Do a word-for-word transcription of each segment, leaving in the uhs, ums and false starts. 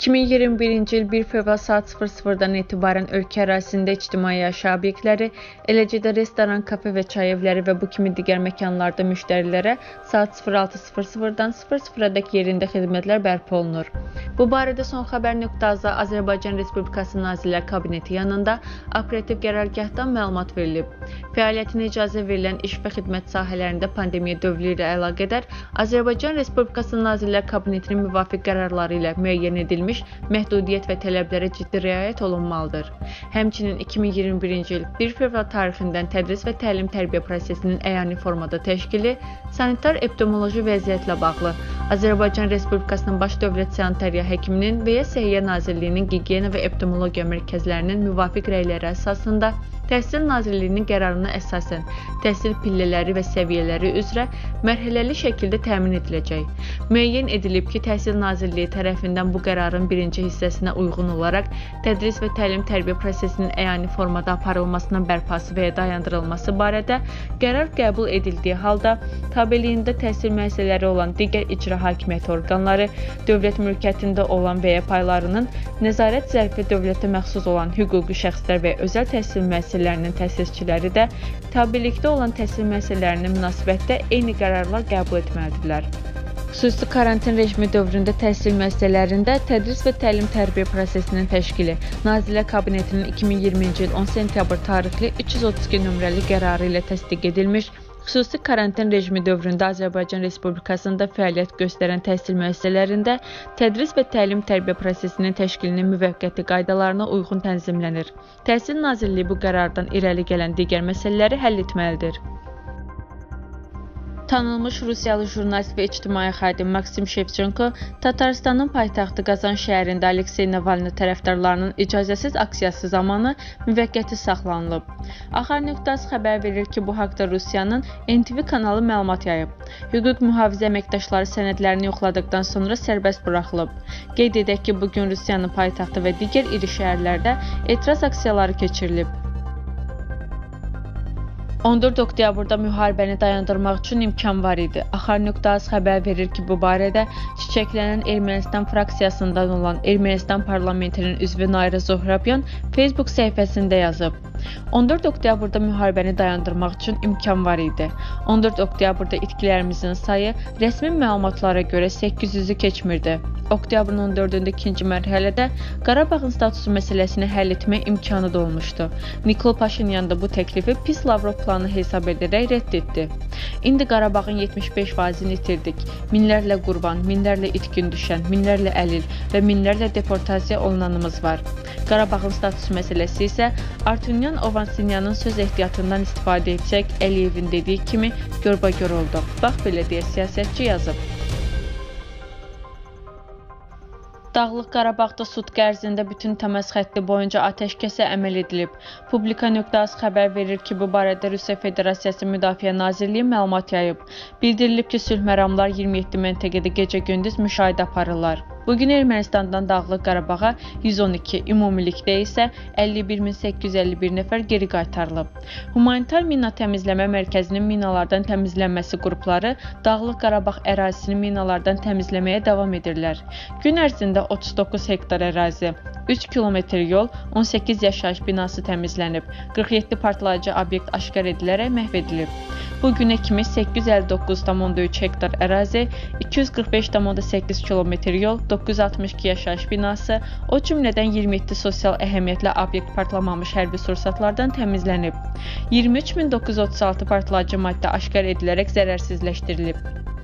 iki min iyirmi birinci il bir fevral saat sıfır sıfırdan etibarən ölkə ərazisində ictimai yaşayış obyektləri, eləcə də restoran, kafe və çay evləri və bu kimi digər məkanlarda müştərilərə saat sıfır altı sıfır sıfırdan sıfır sıfıradək yerində xidmətlər bərpa olunur. Bu barədə Son Xəbər nöqtə az-da Azərbaycan Respublikası Nazirlər Kabineti yanında operativ qərargahdan məlumat verilib. Fəaliyyətinə icazə verilən iş və xidmət sahələrində pandemiya dövrü ilə əlaqədar Azərbaycan Respublikası Nazirlər Kabinetinin müvafiq qərarları ilə müəyyən edilmiş məhdudiyyət və tələblərə ciddi riayət olunmalıdır. Həmçinin iki min iyirmi birinci il bir fevral tarixindən tədris və təlim-tərbiyə prosesinin əyani formada təşkili, sanitar-epidemioloji vəziyyətlə bağlı Azərbaycan Respublikasının Baş Dövlət Sanitariya Həkiminin və ya Səhiyyə Nazirliyinin Gigiyena və Epidemiologiya mərkəzlərinin müvafiq rəyləri əsasında Təhsil Nazirliyinin qərarına əsasən təhsil pillələri və səviyyələri üzrə mərhələli şəkildə təmin ediləcək. Müəyyən edilib ki, Təhsil Nazirliyi tərəfindən bu qərarın birinci hissəsinə uyğun olaraq tədris və təlim-tərbiyə prosesinin əyani formada aparılmasının bərpası və ya dayandırılması barədə qərar qəbul edildiyi halda tabeliyində təhsil müəssisələri olan digər icra hakimiyyəti orqanları, dövlət mülkiyyətində olan və ya paylarının nəzarət zərfi dövlətə məxsus olan hüquqi şəxslər və özəl təhsil müəssisələrinin təsisçiləri də tabelikdə olan təhsil müəssisələrinin münasibətdə eyni qərarlar qəbul etməlidirlər. Xüsusi karantin rejimi dövründə təhsil müəssisələrində tədris və təlim-tərbiyə prosesinin təşkili Nazirlər Kabinetinin iki min iyirminci il on sentyabr tarixli üç yüz otuz iki nömrəli qərarı ilə təsdiq edilmiş, xüsusi karantin rejimi dövründə Azərbaycan Respublikasında fəaliyyət göstərən təhsil müəssisələrində tədris və təlim-tərbiyə prosesinin təşkilinin müvəqqəti qaydalarına uyğun tənzimlənir. Təhsil Nazirliyi bu qərardan irəli gələn digər məsələləri həll etməlidir. Tanınmış Rusiyalı jurnalist və ictimai xadim Maksim Şevçenko Tataristanın paytaxtı Qazan şəhərində Aleksey Navalny tərəfdarlarının icazəsiz aksiyası zamanı müvəqqəti saxlanılıb. Axar nöqtə az xəbər verir ki, bu haqda Rusiyanın N T V kanalı məlumat yayıb. Hüquq mühafizə əməkdaşları sənədlərini yoxladıqdan sonra sərbəst buraxılıb. Qeyd edək ki, bugün Rusiyanın paytaxtı və digər iri şəhərlərdə etiraz aksiyaları keçirilib. on dörd oktyabrda müharibəni dayandırmaq üçün imkan var idi. Axar nöqtə az xəbər verir ki, bu barədə çiçəklənən Ermənistan fraksiyasından olan Ermənistan parlamentinin üzvü Nayra Zohrabyan Facebook səhifəsində yazıb. on dörd oktyabrda müharibəni dayandırmaq üçün imkan var idi. on dörd oktyabrda itkilərimizin sayı rəsmi məlumatlara görə səkkiz yüzü keçmirdi. Oktyabrın on dördündə ikinci mərhələdə Qarabağın statusu məsələsini həll etmək imkanı da olmuşdu. Nikol Paşinyan da bu təklifi pis Lavrov planı hesab edərək rədd etdi. İndi Qarabağın yetmiş beş faizini itirdik. Minlərlə qurban, minlərlə itkin düşən, minlərlə əlil və minlərlə deportasiya olunanımız var. Qarabağın statusu məsələsi isə Artunyan Ovansinyanın söz ehtiyatından istifadə edəcək Əliyevin dediyi kimi görbagör oldu. Bax belə deyə siyasətçi yazıb. Dağlıq Qarabağda sutq ərzində bütün təməz xətti boyunca atəşkəsə əməl edilib. Publika nöqtə az xəbər verir ki, bu barədə Rusiya Federasiyası Müdafiə Nazirliyi məlumat yayıb. Bildirilib ki, sülh məramlar iyirmi yeddi məntəqədə gecə-gündüz müşahidə aparırlar. Bugün Ermənistandan Dağlıq Qarabağa yüz on iki, ümumilikdə isə əlli bir min səkkiz yüz əlli bir nəfər geri qaytarılıb. Humanitar mina təmizləmə mərkəzinin minalardan təmizlənməsi qrupları Dağlıq Qarabağ ərazisini minalardan təmizləməyə davam edirlər. Gün ərzində otuz doqquz hektar ərazi, üç kilometr yol, on səkkiz yaşayış binası təmizlənib, qırx yeddi partlayıcı obyekt aşkar edilərək məhv edilib. Bu günə kimi səkkiz yüz əlli doqquz tam üç hektar ərazi, iki yüz qırx beş tam səkkiz kilometr yol, doqquz yüz altmış iki yaşayış binası, o cümlədən iyirmi yeddi sosial əhəmiyyətli obyekt partlamamış hərbi sursatlardan təmizlənib. iyirmi üç min doqquz yüz otuz altı partlayıcı maddə aşkar edilərək zərərsizləşdirilib.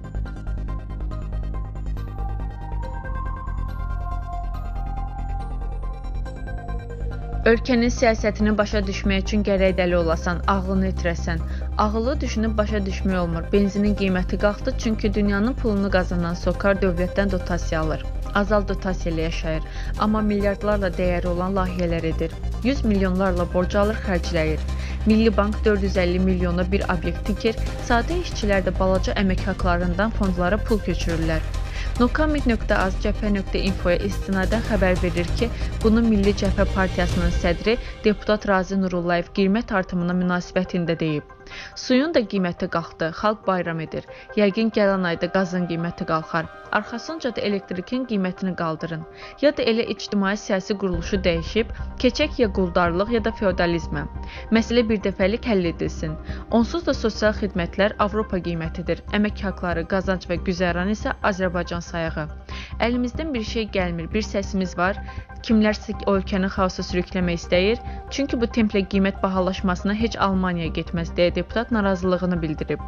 Ölkənin siyasətini başa düşmək üçün gərək dəli olasan, ağlını itirəsən. Ağıllı düşünüb başa düşmək olmur. Benzinin qiyməti qalxdı, çünki dünyanın pulunu qazanan SOCAR dövlətdən dotasiya alır. Azal dotasiya ilə yaşayır, amma milyardlarla dəyəri olan layihələr edir. yüz milyonlarla borc alır, xərcləyir. Milli Bank dörd yüz əlli milyona bir obyekt tikir, sadə işçilər də balaca əmək haqlarından fondlara pul köçürürlər. Nokamit nöqtə az cəbhə nöqtə infoya istinadən xəbər verir ki, bunu Milli Cəbhə Partiyasının sədri deputat Razi Nurullayev qiymət artımına münasibətində deyib. Suyun da qiyməti qalxdı, xalq bayram edir. Yəqin gələn ayda qazın qiyməti qalxar. Arxasınca da elektrikin qiymətini qaldırın. Ya da elə ictimai siyasi quruluşu dəyişib, keçək ya quldarlıq ya da feodalizmə. Məsələ birdəfəlik həll edilsin. Onsuz da sosial xidmətlər Avropa qiymətidir. Əmək haqları, qazanc və güzəran isə Azərbaycan sayağı. Əlimizdən bir şey gəlmir, bir səsimiz var. Kimlərsə ölkəni xaosa sürükləmək istəyir. Çünki bu templə qiymət bahalaşmasına heç Almaniyaya getməz deyə deputat narazılığını bildirib.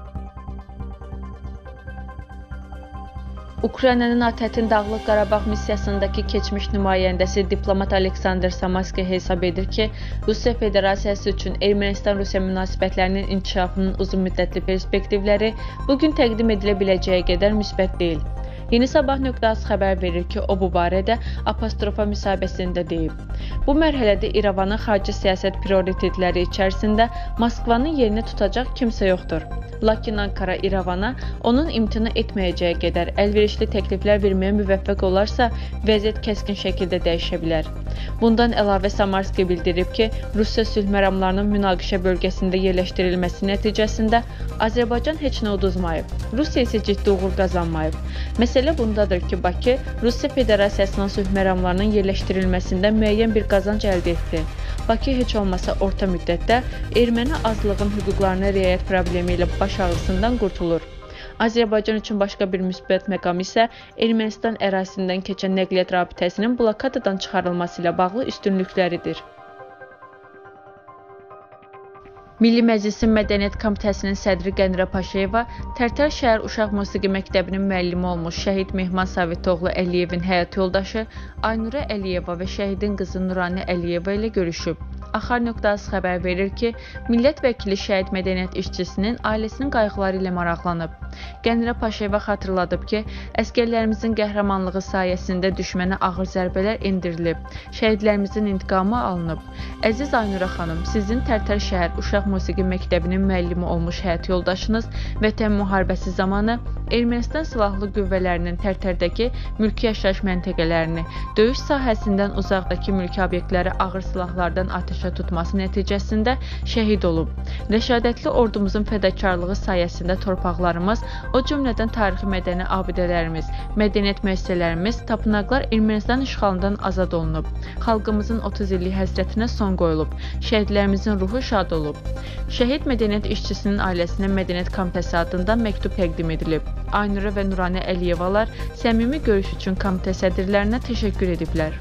Ukraynanın ATƏT-in Dağlıq Qarabağ missiyasındakı keçmiş nümayəndəsi diplomat Aleksandr Samarski hesab edir ki, Rusiya Federasiyası üçün Ermənistan-Rusiya münasibətlərinin inkişafının uzunmüddətli perspektivləri bugün təqdim edilə biləcəyi qədər müsbət deyil. Yeni Sabah.az xəbər verir ki, o bu barədə apostrofa müsahibəsində deyib. Bu mərhələdə İrəvanın xarici siyasət prioritetləri içərisində Moskvanın yerini tutacaq kimsə yoxdur. Lakin Ankara İrəvana onun imtina etməyəcəyi qədər əlverişli təkliflər verməyə müvəffəq olarsa, vəziyyət kəskin şəkildə dəyişə bilər. Bundan əlavə Samarski bildirib ki, Rusiya sülh məramlarının münaqişə bölgəsində yerləşdirilməsi nəticəsində Azərbaycan heç nə uduzmayıb. Rusiya isə ciddi uğur qazanmayıb. Məsələ bundadır ki, Bakı Rusiya Federasiyasının sülh məramlarının yerləşdirilməsində müəyyən bir qazanc əldə etdi. Bakı heç olmasa orta müddətdə erməni azlığın hüquqlarına riayət problemi ilə baş ağrısından qurtulur. Azərbaycan üçün başqa bir müsbət məqam isə Ermənistan ərazisindən keçən nəqliyyat rabitəsinin blokadadan çıxarılması ilə bağlı üstünlükləridir. Milli Məclisin Mədəniyyət Komitəsinin sədri Qənirə Paşayeva Tərtər şəhər Uşaq Musiqi Məktəbinin müəllimi olmuş şəhid Mehman Savitoğlu Əliyevin həyat yoldaşı Aynurə Əliyeva və şəhidin qızı Nuranə Əliyeva ilə görüşüb. Axar.az xəbər verir ki, millət vəkili şəhid mədəniyyət işçisinin ailəsinin qayğıları ilə maraqlanıb. Qənirə Paşayeva xatırladıb ki, əskərlərimizin qəhrəmanlığı sayəsində düşmənə ağır zərbələr endirilib, şəhidlərimizin intiqamı alınıb. Əziz Aynurə xanım, sizin Tərtər şəhər Uşaq Musiqi Məktəbinin müəllimi olmuş həyat yoldaşınız Vətən müharibəsi zamanı Ermənistan silahlı qüvvələrinin Tərtərdəki mülki yaşayış məntəqələrini, döyüş sahəsindən uzaqdakı mülki obyektləri ağır silahlardan atəşə tutması nəticəsində şəhid olub. Rəşadətli ordumuzun fədakarlığı sayəsində torpaqlarımız, o cümlədən tarixi mədəni abidələrimiz, mədəniyyət müəssisələrimiz, tapınaqlar Ermənistan işğalından azad olunub. Xalqımızın otuz illik həsrətinə son qoyulub. Şəhidlərimizin ruhu şad olub. Şəhid mədəniyyət işçisinin ailəsinə Mədəniyyət Komitəsi adından məktub təqdim edilib. Aynurə və Nuranə Əliyevalar səmimi görüş üçün komitə sədrlərinə təşəkkür ediblər.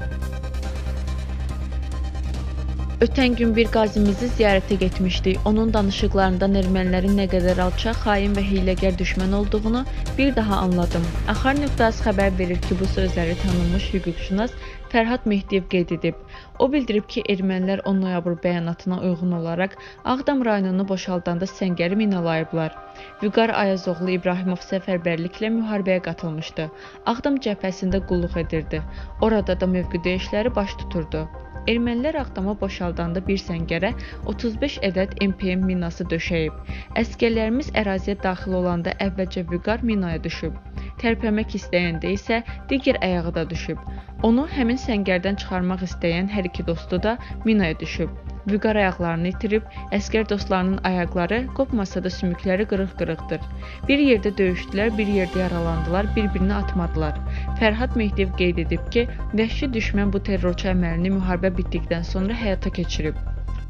Ötən gün bir qazimizi ziyarətə getmişdik. Onun danışıqlarından ermənilərin nə qədər alçaq, xain və hiyləgər düşmən olduğunu bir daha anladım. Axar.az xəbər verir ki, bu sözləri tanınmış hüquqşünas Fərhad Mehdiyev qeyd edib. O bildirib ki, ermənilər on noyabr bəyanatına uyğun olaraq Ağdam rayonunu boşaldanda səngəri minalayıblar. Vüqar Ayazoğlu İbrahimov səfərbərliklə müharibəyə qatılmışdı. Ağdam cəbhəsində qulluq edirdi. Orada da mövqe döyüşləri baş tuturdu. Ermənilər Ağdamı boşaldanda bir səngərə otuz beş ədəd M P M minası döşəyib. Əskərlərimiz əraziyə daxil olanda əvvəlcə Vüqar minaya düşüb. Tərpənmək istəyəndə isə digər ayağı da düşüb. Onu həmin səngərdən çıxarmaq istəyən hər iki dostu da minaya düşüb. Vüqar ayaqlarını itirib, əskər dostlarının ayaqları qopmasa da sümükləri qırıq-qırıqdır. Bir yerdə döyüşdülər, bir yerdə yaralandılar, bir-birini atmadılar. Fərhad Mehdiyev qeyd edib ki, vəhşi düşmən bu terrorçu əməlini müharibə bitdikdən sonra həyata keçirib.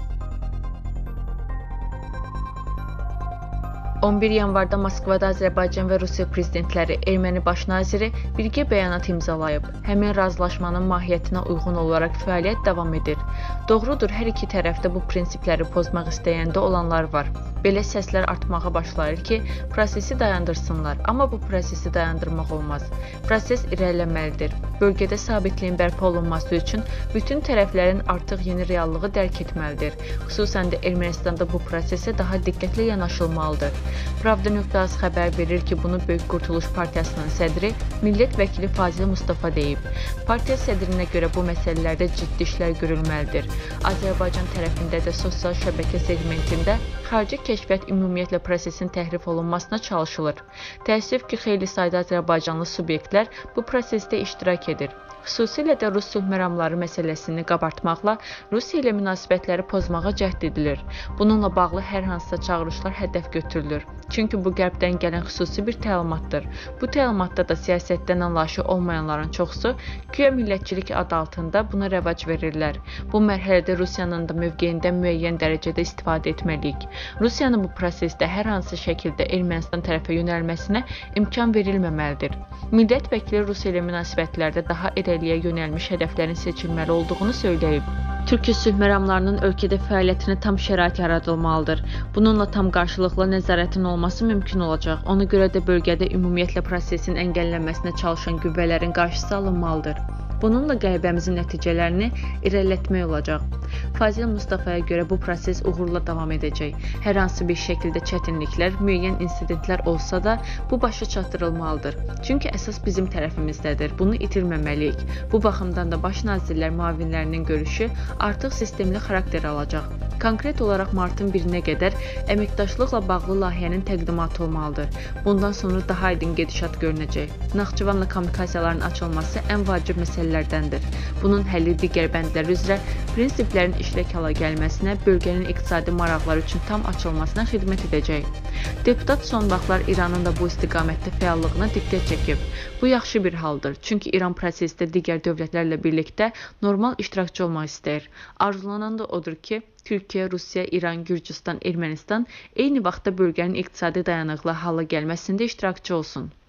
on bir yanvarda Moskvada Azərbaycan və Rusiya prezidentləri Erməni baş naziri birgə bəyanat imzalayıb. Həmin razılaşmanın mahiyyətinə uyğun olaraq fəaliyyət davam edir. Doğrudur, hər iki tərəfdə bu prinsipləri pozmaq istəyəndə olanlar var. Belə səslər artmağa başlayır ki, prosesi dayandırsınlar. Amma bu prosesi dayandırmaq olmaz. Proses irəliləməlidir. Bölgədə sabitliyin bərpa olunması üçün bütün tərəflərin artıq yeni reallığı dərk etməlidir. Xüsusən də Ermənistanda bu prosesə daha diqqətli yanaşılmalıdır. Pravda.az xəbər verir ki, bunu Böyük Qurtuluş Partiyasının sədri, millət vəkili Fazil Mustafa deyib. Partiya sədrinə görə bu məsələlərdə ciddi işlər görülməlidir. Azərbaycan tərəfində də sosial şəbəkə segmentində xarici kəşfiyyat ümumiyyətlə prosesin təhrif olunmasına çalışılır. Təəssüf ki, xeyli sayda Azərbaycanlı subyektlər bu prosesdə iştirak edir. Xüsusilə də Rus sülh məramları məsələsini qabartmaqla Rusiya ilə münasibətləri pozmağa cəhd edilir. Bununla bağlı hər hansısa çağırışlar hədəf götürülür. Çünki bu qərbdən gələn xüsusi bir təlimatdır. Bu təlimatda da siyasətdən anlayışı olmayanların çoxusu güya millətçilik adı altında buna rəvac verirlər. Bu mərhələdə Rusiyanın da mövqeyindən müəyyən dərəcədə istifadə etməliyik. Rusiyanın bu prosesdə hər hansı şəkildə Ermənistan tərəfə yönəlməsinə imkan verilməməlidir. Millət vəkili Rusiya ilə münasibətlərdə daha irəliyə yönəlmiş hədəflərin seçilməli olduğunu söyləyib. Türkiyə sülh məramlarının ölkədə fəaliyyətinə tam şərait yaradılmalıdır. Bununla tam qarşılıqlı nəzarətin olması mümkün olacaq. Ona görə də bölgədə ümumiyyətlə prosesin əngəllənməsinə çalışan qüvvələrin qarşısı alınmalıdır. Bununla qələbəmizin nəticələrini irəlilətmək olacaq. Fazil Mustafaya görə bu proses uğurla davam edəcək. Hər hansı bir şəkildə çətinliklər, müəyyən insidentlər olsa da bu başa çatdırılmalıdır. Çünki əsas bizim tərəfimizdədir. Bunu itirməməliyik. Bu baxımdan da baş nazirlər müavinlərinin görüşü artıq sistemli xarakter alacaq. Konkret olaraq martın birinə qədər əməkdaşlıqla bağlı layihənin təqdimatı olmalıdır. Bundan sonra daha aydın gedişat görünəcək. Naxçıvanla kommunikasiyaların açılması ən vacib məsələlərdəndir. Bunun həlli digər bəndlər üzrə prinsiplərin işlək hala gəlməsinə, bölgənin iqtisadi maraqları üçün tam açılmasına xidmət edəcək. Deputat son vaxtlar İranın da bu istiqamətdə fəallığına diqqət çəkib. Bu yaxşı bir haldır, çünki İran prosesdə digər dövlətlərlə birlikdə normal iştirakçı olmaq istəyir. Arzulanan da odur ki, Türkiyə, Rusiya, İran, Gürcüstan, Ermənistan eyni vaxtda bölgənin iqtisadi dayanıqlı hala gəlməsində iştirakçı olsun.